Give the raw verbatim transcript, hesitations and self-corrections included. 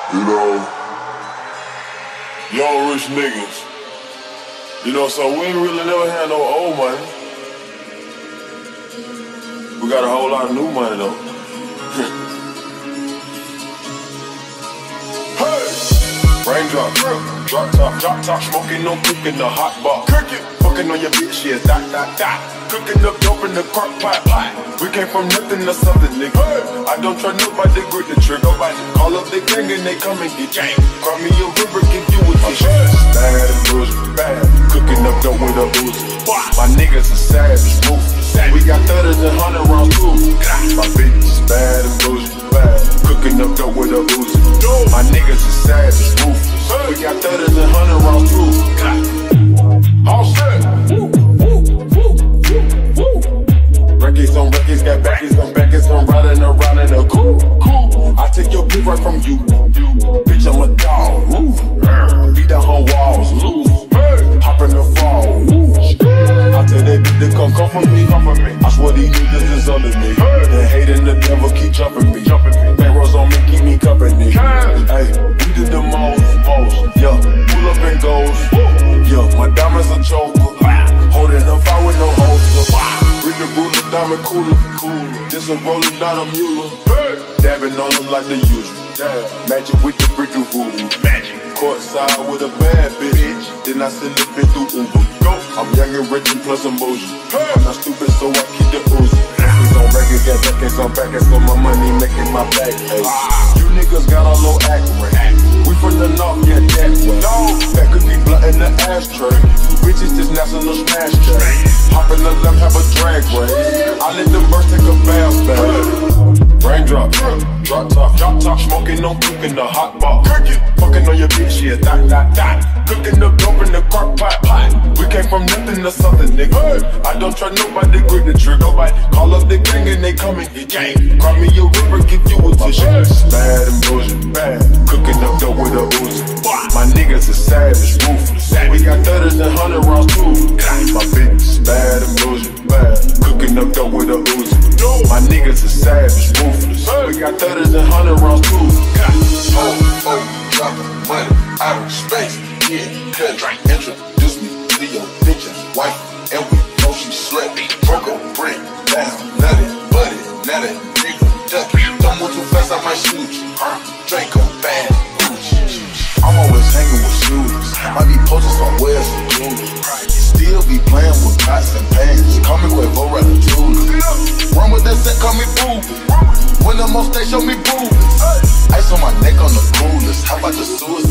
You know, young rich niggas. You know, so we ain't really never had no old money. We got a whole lot of new money though. Hey! Raindrop, drop top, drop top, smoking no cook in the hot bar. Cooking, fucking on your bitch, yeah, dot, dot, dot. Cooking up dope in the crock pot, pot. We came from nothing to something, nigga. Hey. I don't try nobody, grip the trigger. Nobody call up the gang and they come and get gang. Call me a river, give you a tissue. Bad and bullshit, bad. Cooking up dope with a boozy. My niggas are savage, ruthless. We got thudders and hundred rounds too. My bitch is bad and bullshit, bad. Cooking up dope with a boozy. My niggas are savage, ruthless. We got thudders and hundred rounds too. All set. Records on records, got backers on backers, I'm riding around in a coupe. I take your bitch right from you. Bitch, I'm a dog. Ooh. Beat down her walls. Loose. Hop in the fall. I tell that bitch to come come for me. Come for me. I swear these niggas is under me. The hate and the devil keep jumping me. Bankrolls on me, keep me company. Hey, we did the most, most. Yeah, pull up and goes. Yeah, my diamonds a choker. Holding up fire with no holster. Bring the ruler, diamond cooler, cooler. This a rolling down a mule. Hey. Dabbing on them like the usual. Yeah. Magic with the brick of voodoo. Magic. Courtside with a bad bitch. Then I send it bitch through Uber. Go. I'm young and rich and plus I'm bougie. Hey. I'm not stupid, so I keep the Uzi. Records on records, got records on backers, so my money making my back. Hey. Ah. You niggas got a low act rate. We from the north, yeah, that way. No. That could be blunt in the ashtray. You bitches just national smash track. Hop in the limb, have a drag race. I let them birds take a bath bag. Raindrop, drop top, drop top, smoking on cook in the hot bar. Cooking, fucking on your bitch, yeah, dot, dot, dot. Cooking up dope in the crock pot, pot. We came from nothing to something, nigga. I don't try nobody, grip the trigger. Nobody call up the gang and they come and get gang. Cry me a river, give you a tissue. Bad and bullshit, bad. Cooking up dope with a Uzi. My niggas are savage, ruthless. We got thudders and hundred rounds too. My bitch is bad and bullshit, bad. Cooking up dope with a Uzi. My niggas are savage, ruthless. We got thudders and hundred rounds too. Oh, oh, dropping money out of space. Yeah, cuz introduce me to your bitch's wife, and we know she slut. Broke a brick down, nutty, buddy, nutty, big ducky. Don't move too fast, I might shoot you. Drink a bad Boujee. I'm always hanging with shooters. I be posting somewhere some jewelry. Still be playing with pots and pans. Call me Quavo Ratatouille. Run with that set, call me Boujee. When I'm on stage, show me boobies. Ice on my neck on the coolest. How about the suicide?